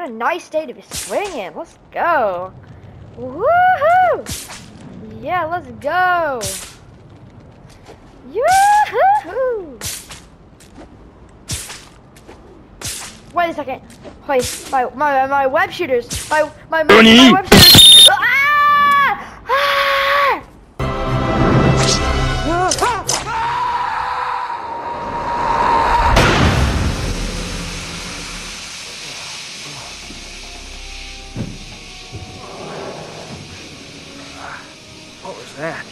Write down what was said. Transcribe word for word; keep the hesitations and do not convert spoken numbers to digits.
What a nice day to be swinging. Let's go. Woohoo! Yeah, let's go. Yoo-hoo! Wait a second. Wait, my my my web shooters. My my my, my web shooters. Ah! Ah! What was that?